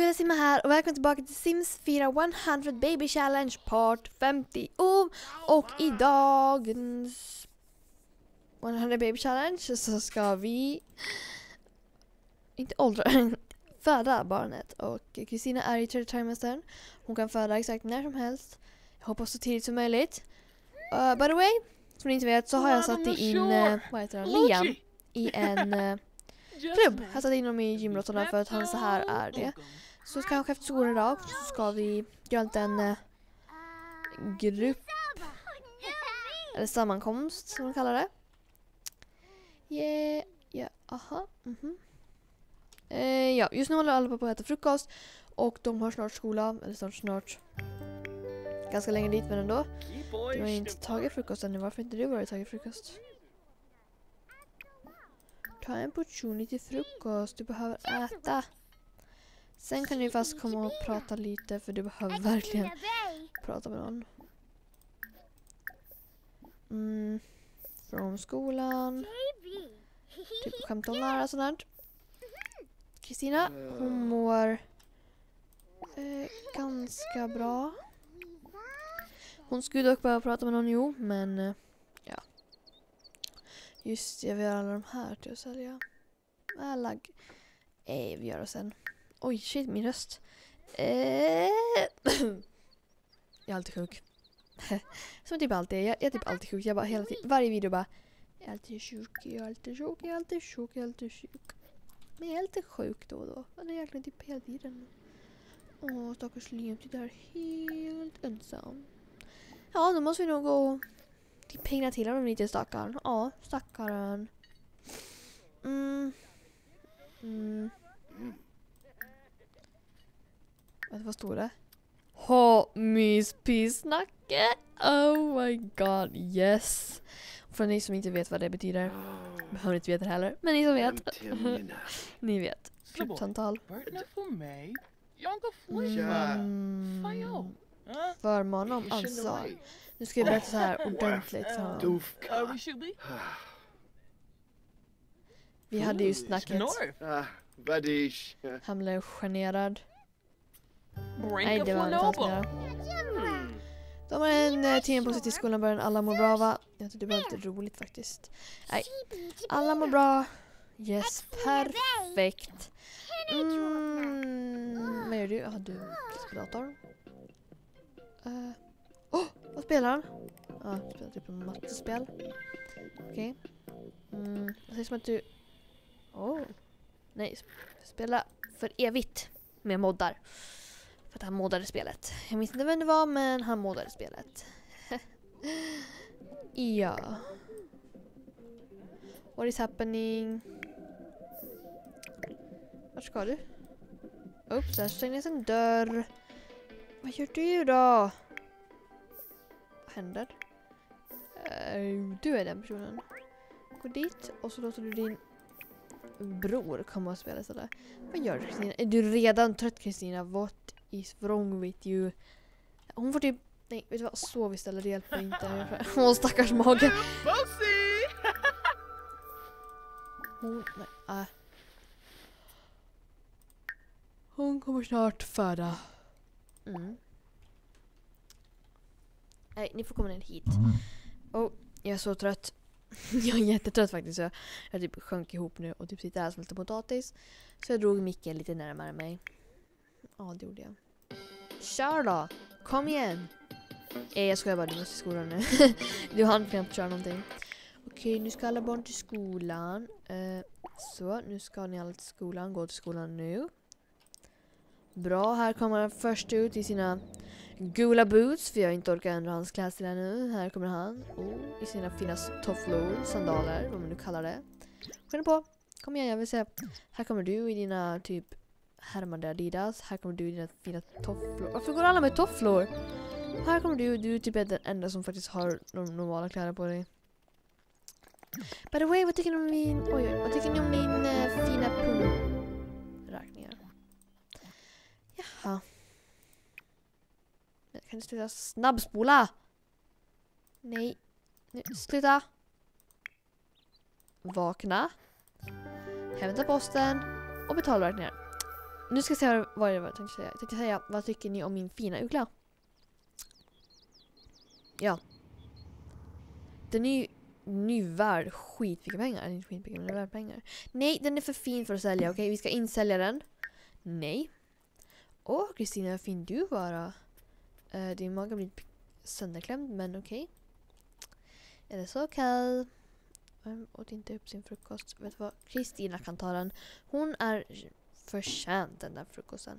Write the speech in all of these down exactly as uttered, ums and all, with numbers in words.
Julia Simma här och välkommen tillbaka till Sims fyra hundra Baby Challenge part femtio. Och i dagens hundra Baby Challenge så ska vi inte åldra, föda barnet. Och Kristina är i tredje trimestern. Hon kan föda exakt när som helst. Jag hoppas så tidigt som möjligt. Uh, by the way, som ni inte vet så har jag satt in uh, vad heter han? Liam i en uh, klubb. Jag har satt in honom i gymrotterna för att han så här är det. Så kanske efter skolan idag så ska vi göra en uh, grupp eller sammankomst som de kallar det. Yeah, yeah, aha. Mm-hmm. Uh, ja, just nu håller alla på att äta frukost och de har snart skola, eller snart snart ganska länge dit, men ändå. Du har inte tagit frukost ännu. Varför inte du varit tagit frukost? Ta en portion till frukost. Du behöver äta. Sen kan du fast komma och prata lite, för du behöver verkligen prata med någon. Mm, från skolan. Typ skämta om nära och sådant. Kristina, hon mår eh, ganska bra. Hon skulle dock behöva prata med någon, jo, men eh, ja. Just det, vi har alla de här till att sälja. Äh, lag. Eh, vi gör det sen. Oj, shit, min röst. Eh. Jag är alltid sjuk. Som typ alltid, jag, jag är typ alltid sjuk. Jag bara hela tiden, varje video bara, jag är alltid sjuk, jag är alltid sjuk, jag är alltid sjuk, jag är alltid sjuk. Men jag är alltid sjuk då och då. Men det är egentligen typ hela tiden. Åh, stackars Liam, det där helt ensam. Ja, då måste vi nog gå till pengar till honom lite, stackaren. Ja, stackaren. Mm. Mm. Vad stod det? Ha, mys, pissnacke. Oh my god, yes. För ni som inte vet vad det betyder, behöver inte veta det heller. Men ni som vet. Ni vet. Gruppsamtal. Mm. Förmån om ansvar. Nu ska jag berätta så här ordentligt. Så. Vi hade ju snacket. Han blev generad. Nej, det var inte alls mer. De har en eh, timme på sig till skolan, början alla mår bra, va? Jag tycker det var lite roligt faktiskt. Nej, alla mår bra. Yes, perfekt. Mm, vad gör du? Har du datorn? Uh, oh, vad spelar han? Ja, ah, spelar typ en mattespel. Okej. Okay. Mm, det ser som att du... Oh. Nej, spela för evigt med moddar. För att han moddade spelet. Jag minns inte vem det var, men han moddade spelet. Ja. What is happening? Vart ska du? Oops, där stängdes en dörr. Vad gör du då? Vad händer? Uh, du är den personen. Gå dit och så låter du din bror komma och spela sådär. Vad gör du, Kristina? Är du redan trött, Kristina? What is wrong with you? Hon får typ... Nej, vet du vad? Sov istället, det hjälper inte. Hon stackars mage. Hon... Nej, äh. Hon kommer snart föda. Mm. Nej, ni får komma ner hit. Oh, jag är så trött. Jag är jättetrött faktiskt. Jag, jag typ sjönk ihop nu och typ sitter här som lite potatis. Så jag drog micken lite närmare mig. Ja, det gjorde jag. Kör då! Kom igen! Eh, jag skojar bara, du måste till skolan nu. Du hann knappt köra någonting. Okej, nu ska alla barn till skolan. Eh, så, nu ska ni alla till skolan. Gå till skolan nu. Bra, här kommer han först ut i sina gula boots, för jag inte orkar ändra hans klädstil nu. Här kommer han oh, i sina fina tofflor, sandaler, vad man nu kallar det. Skynda på, kom igen, jag vill se. Här kommer du i dina typ härmade Adidas. Här kommer du i dina fina tofflor. Varför går alla med tofflor? Här kommer du, du är typ den enda som faktiskt har de normala kläder på dig. By the way, vad tycker ni om min, oj, oj, vad tycker ni om min äh, fina pungräkningar? Jaha. Kan du sluta snabbspola? Nej. Nu, sluta. Vakna. Hämta posten. Och betalräkningar. Nu ska jag säga vad det var jag tänkte säga. Jag tänkte säga, vad tycker ni om min fina uggla? Ja. Den är ju nu värd skitmycket pengar. Den är inte skitmycket, men den är värd pengar. Nej, den är för fin för att sälja. Okej, vi ska insälja den. Nej. Åh, Kristina, vad fin du var. Uh, din mage blir sönderklämd, men okej. Är det så kall? Vem åt inte upp sin frukost? Vet du vad? Kristina kan ta den. Hon är förtjänt den där frukosten.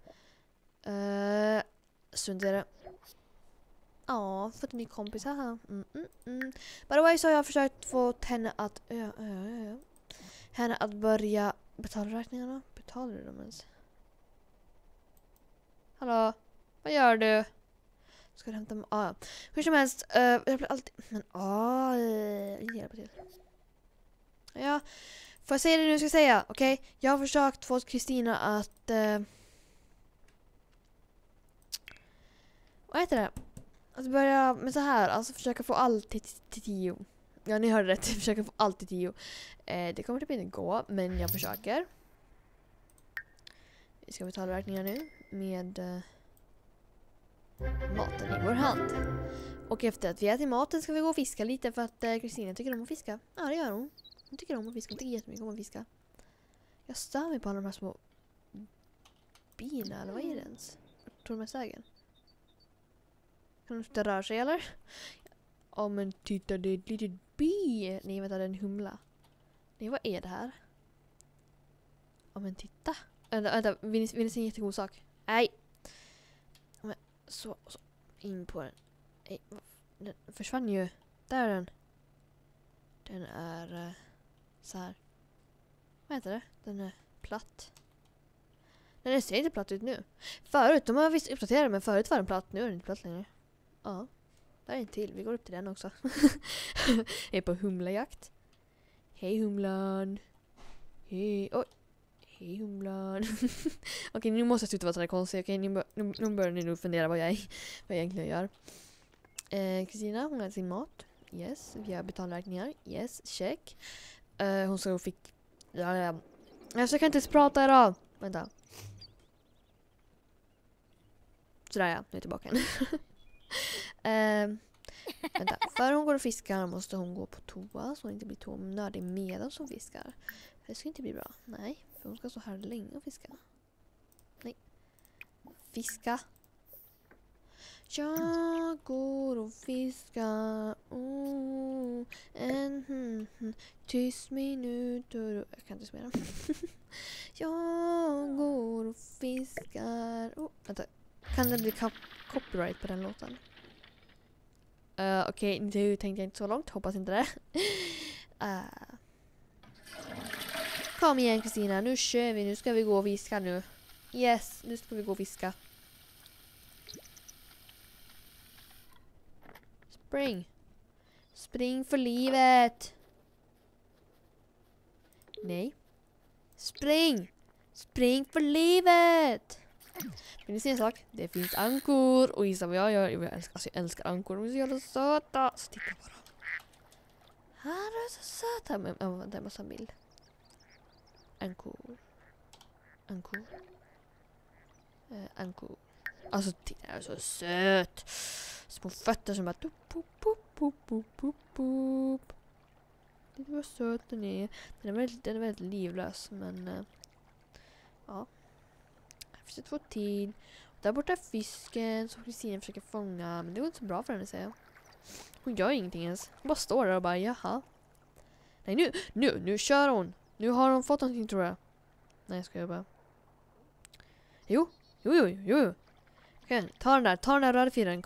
Uh, Sundere. Ja, för att ny kompis här. Mm, mm, mm. By the way så har jag försökt få henne att ö, ö, ö, ö. henne att börja betala räkningarna. Betalar du dem ens? Hallå? Vad gör du? Ska du hämta mig? Ah, ja. Hur som helst, uh, jag blir alltid... Men ah, uh, hjälpa till. Ja, får jag säga det nu ska jag säga, okej? Okay? Jag har försökt få Kristina att... Uh, vad heter det? Att börja med så här, alltså försöka få allt till, till tio. Ja, ni hörde rätt, försöka få allt till tio. Eh, det kommer typ inte gå, men jag försöker. Vi ska betala räkningar nu med eh, maten i vår hand. Och efter att vi ätit maten ska vi gå och fiska lite för att Kristina eh, tycker om att fiska. Ja, det gör hon. Hon tycker om att fiska, hon tycker jättemycket om att fiska. Jag stör mig på alla de här små bina, eller vad är det ens? Tog de med sägen? Kan de inte röra sig, eller? Ja, oh, men titta, det är ett litet bi. Nej, vänta, det är en humla. Nej, vad är det här? Ja, oh, men titta. Vänta, vänta, vill ni, vill ni se en jättegod sak? Nej. Men, så, så, in på den. Nej, den försvann ju. Där är den. Den är uh, så här. Vad heter det? Den är platt. Den ser inte platt ut nu. Förut, de har visst uppdaterat, men förut var den platt. Nu är den inte platt längre. Ja, där är en till. Vi går upp till den också. Jag är på humlajakt. Hej humlan. Hej. Oj. Hej humlan. Okej, nu måste jag sluta vara så här konstig. Okej, nu, nu, nu börjar ni nog fundera vad jag, vad jag egentligen gör. Eh, Kristina, hon har sin mat. Yes. Vi har betalräkningar. Yes, check. Eh, hon ska och fick... Ja, ja. Jag ska inte ens prata idag. Vänta. Sådär ja, nu är jag tillbaka. Uh, vänta. För hon går och fiskar måste hon gå på toa så hon inte blir tomnördig medan hon fiskar. Det ska inte bli bra. Nej, för hon ska så här länge och fiska. Nej. Fiska. Jag går och fiskar. Oh, en hmm, hmm, tyst minuter. Jag kan inte spela. Jag går och fiskar. Oh, vänta. Kan det bli copyright på den låten? Uh, Okej, okay, nu tänkte jag inte så långt. Hoppas inte det. uh. Kom igen Kristina, nu kör vi. Nu ska vi gå och fiska nu. Yes, nu ska vi gå och fiska. Spring. Spring för livet. Nej. Spring. Spring för livet. Vill ni se en sak? Det finns ankor. Och gissa vad jag gör? Jag älskar, alltså jag älskar ankor. De är så jävla söta. Så titta på dem. Här är så söta. Men oh, vänta, jag måste ha en bild. Ankor. Ankor. Uh, ankor. Alltså titta, det är så söt. Små fötter som bara... Tup, pup, pup, pup, pup, pup, pup. Det var söt den är. Den är väldigt, den är väldigt livlös. Men... Uh, ja. För två tid. Där borta är fisken som Kristina försöker fånga. Men det går inte så bra för henne, säger jag. Hon gör ingenting ens. Hon bara står där och bara, jaha. Nej, nu, nu, nu kör hon. Nu har hon fått någonting, tror jag. Nej, ska jag bara. Jo, jo, jo, jo. Okej, ta den där, ta den där röda filen.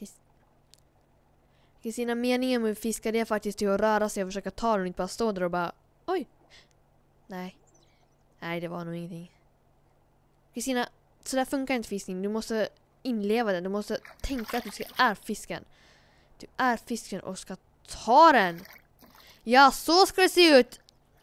Kristina, meningen med fiska det är faktiskt till att röra sig och försöka ta den och inte bara stå där och bara, oj. Nej. Nej, det var nog ingenting. Kristina, så där funkar inte fiskning. Du måste inleva den. Du måste tänka att du ska är fisken. Du är fisken och ska ta den. Ja, så ska det se ut.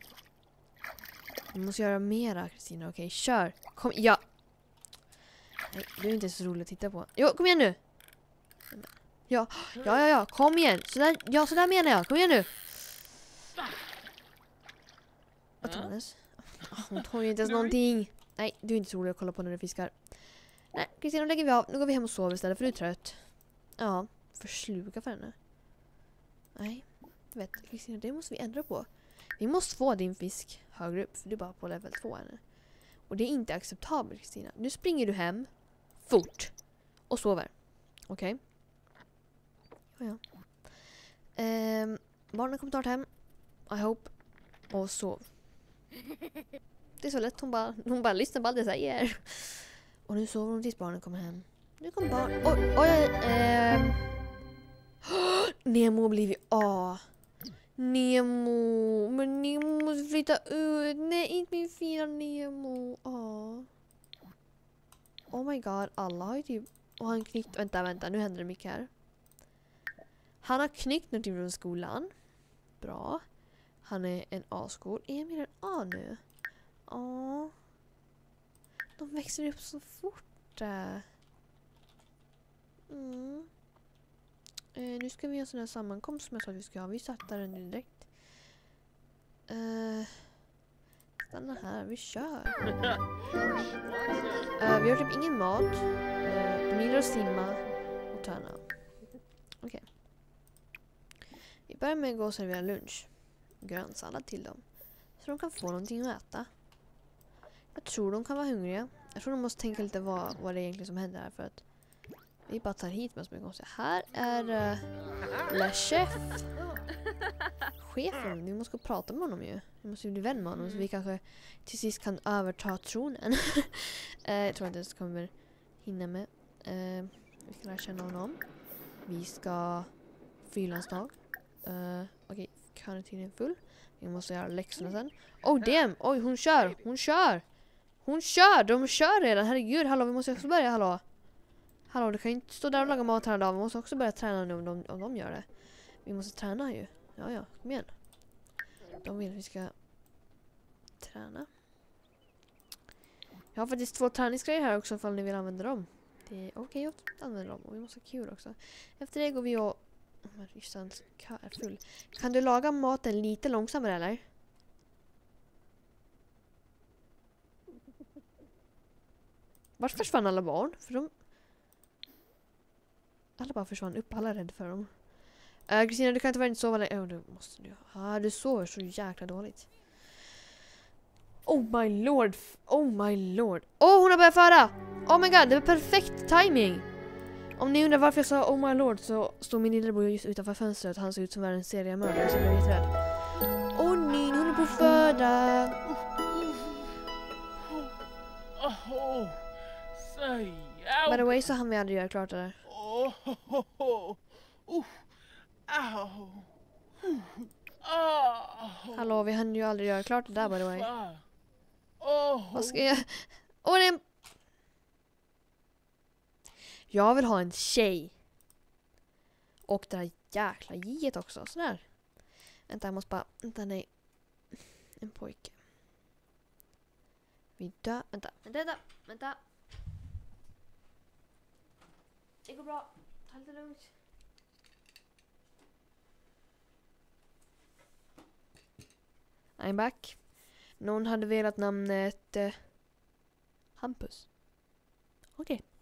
Du måste göra mera, Kristina. Okej, kör. Kom, ja. Nej, du är inte så rolig att titta på. Jo, kom igen nu. Ja, ja, ja, ja. Kom igen. Så där, ja, så där menar jag. Kom igen nu. Vad tog hon ens? Hon tog ju inte ens någonting. Nej, du är inte så rolig att kolla på när du fiskar. Nej, Kristina, nu lägger vi av. Nu går vi hem och sover istället för du är trött. Ja, försluka för henne. Nej, du vet, Kristina, det måste vi ändra på. Vi måste få din fisk högre upp, för du är bara på level två här nu. Och det är inte acceptabelt, Kristina. Nu springer du hem fort och sover. Okej? Okay? Ja, ja. Ehm, barnen kommer ta hem. I hope. Och sov. Det är så lätt. Hon bara, hon bara lyssnar på allt jag säger. Och nu sover hon tills barnen kommer hem. Nu kommer barn... Oj, oj, oj. Ehm. Nemo har blivit A. Nemo. Men Nemo måste flytta ut. Nej, inte min fina Nemo. A. Oh my god. Alla har ju typ... Och han knyckt... Vänta, vänta. Nu händer det mycket här. Han har knyckt någonting från skolan. Bra. Han är en A-skol. Emil är en A nu. Åh. De växer upp så fort. Mm. Eh, nu ska vi ha en sån här sammankomst som jag sa att vi ska ha. Vi startar den nu direkt. Eh, stanna här, vi kör. Eh, vi har typ ingen mat. Eh, de gillar att simma och träna. Okej. Okay. Vi börjar med att gå och servera lunch. Grönsallad till dem. Så de kan få någonting att äta. Jag tror de kan vara hungriga. Jag tror de måste tänka lite vad, vad det är egentligen som händer här. För att vi bara tar hit med oss mycket konstigt. Här är uh, Le Chef. Chefen. Vi måste gå och prata med honom ju. Vi måste bli vän med honom. Så vi kanske till sist kan överta tronen. uh, jag tror inte ens kommer hinna med. Uh, vi ska lära känna honom. Vi ska frilansdag. Uh, Okej. Okay. Karantinen full. Vi måste göra läxorna sen. Oh damn! Oj, hon kör! Hon kör! Hon kör! De kör redan! Herregud, hallå, vi måste också börja, hallå! Hallå, du kan ju inte stå där och laga mat här idag. Vi måste också börja träna nu om de, om de gör det. Vi måste träna ju. Ja, ja, kom igen. De vill att vi ska träna. Jag har faktiskt två träningsgrejer här också ifall ni vill använda dem. Det är okej okay att använda dem. Och vi måste ha kul också. Efter det går vi och... Full. Kan du laga maten lite långsammare eller? Vart försvann alla barn? För de... Alla bara försvann upp. Alla är rädda för dem. Uh, Kristina, du kan inte vara inte sova längre. Oh, du måste du. Ah, du sover så jäkla dåligt. Oh my lord. Oh my lord. Oh, hon har börjat föra. Oh my god, det var perfekt timing. Om ni undrar varför jag sa oh my lord så stod min lillebror just utanför fönstret. Han såg ut som en seriemördare så jag blev jätterädd. Åh oh, nej, hon är på att föda. Oh, say, by the way så hann vi aldrig göra klart det där. Oh, oh, oh, oh. Ow. Oh. Hallå, vi hann ju aldrig göra klart det där by the way. Oh. Vad ska jag... Åh, oh, det är en... Jag vill ha en tjej. Och det här jäkla giet också. Sådär. Vänta, jag måste bara... Vänta, nej. En pojke. Vi dör... Vänta, vänta, vänta. Vänta. Det går bra. Ta lite lugnt. I'm back. Någon hade velat namnet... Eh, Hampus. Okej. Okay.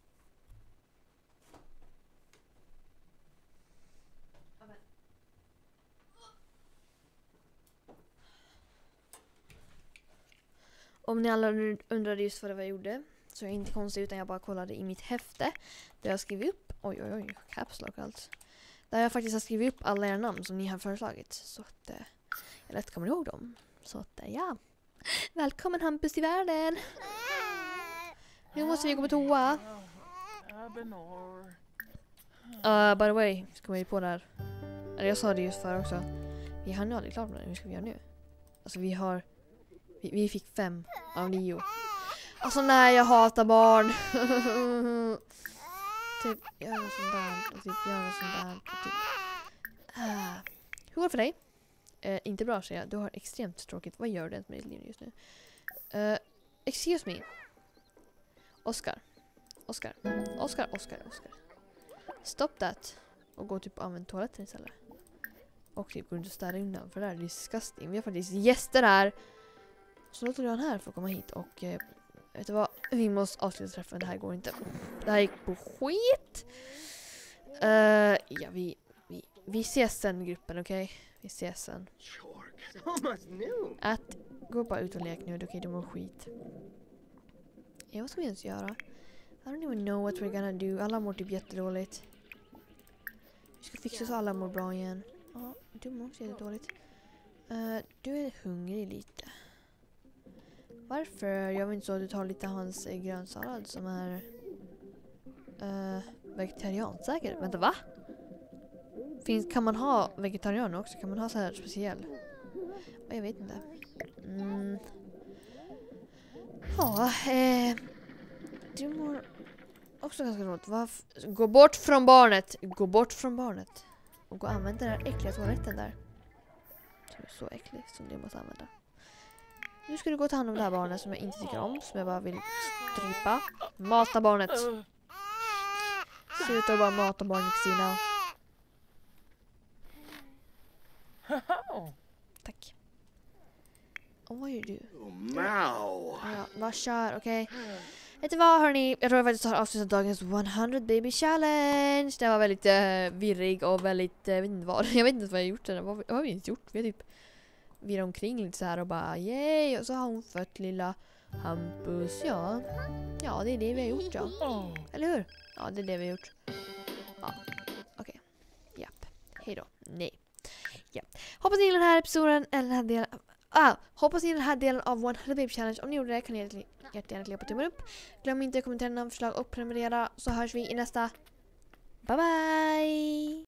Om ni alla undrade just vad det var jag gjorde så är det inte konstigt utan jag bara kollade i mitt häfte där jag skrivit upp, oj oj oj, caps lock allt. Där jag faktiskt har skrivit upp alla era namn som ni har föreslagit så att eh, jag lätt kommer ihåg dem. Så att eh, ja, välkommen Hampus till världen. Nu måste vi gå på toa. Uh, by the way, ska vi på där. Eller jag sa det just för också. Vi har nu aldrig klart med det, hur ska vi göra nu? Alltså vi har Vi, vi fick fem av nio. Alltså nej, jag hatar barn. Typ, gör något sånt där. Och typ, gör något sånt där. Och typ. Uh. Hur går det för dig? Uh, inte bra, säger jag. Du har extremt tråkigt. Vad gör du med ditt liv just nu? Uh, excuse me. Oscar. Oscar. Oscar, Oscar, Oscar. Stop that. Och gå typ och använd toaletten istället. Och typ gå runt och städa undan. För det här är disgusting. Vi har faktiskt gäster här. Så låter du han här för att komma hit och eh, vet du vad? Vi måste avsluta träffen. Det här går inte. Det här gick på skit. Uh, ja, vi, vi, vi ses sen i gruppen, okej? Okay? Vi ses sen. Att gå bara ut och leka nu, okej? Okay? Det var skit. Ja, vad ska vi ens göra? I don't even know what we're gonna do. Alla mår typ jättedåligt. Vi ska fixa så alla mår bra igen. Ja, du mår också jättedåligt. Uh, du är hungrig lite. Varför gör vi inte så att du tar lite av hans eh, grönsallad som är uh, vegetariansäker? Vänta, va? Finns, kan man ha vegetarian också? Kan man ha så här speciell? Oh, jag vet inte. Mm. Ja, eh, du mår också ganska dåligt. Varf- gå bort från barnet. Gå bort från barnet. Och gå och använda den här äckliga toaletten där. Som är så äcklig som du måste använda. Nu ska du gå och ta hand om det här barnet som jag inte tycker om. Som jag bara vill strypa. Mata barnet. Sluta bara mata barnet, Kristina. Tack. Och vad gör du? Ja, var kör, okej. Okay. Vet du vad, hörni? Jag tror jag faktiskt har avslutat dagens hundra baby challenge. Det var väldigt uh, virrig och väldigt, uh, jag vet inte vad. Jag vet inte vad jag har gjort. Det. Vad, vad har vi inte gjort? Vi har typ virrat omkring lite så här och bara yay. Och så har hon fött lilla Hampus, ja. Ja, det är det vi har gjort, ja. Eller hur? Ja, det är det vi har gjort. Ja, okej. Okay. Japp. Hej då. Nej. Ja. Hoppas ni gillar den här episoden, eller den här delen. Ah, hoppas ni gillar den här delen av hundra baby challenge. Om ni gjorde det kan ni jättegärna klicka på tummen upp. Glöm inte att kommentera några förslag och prenumerera, så hörs vi i nästa. Bye bye!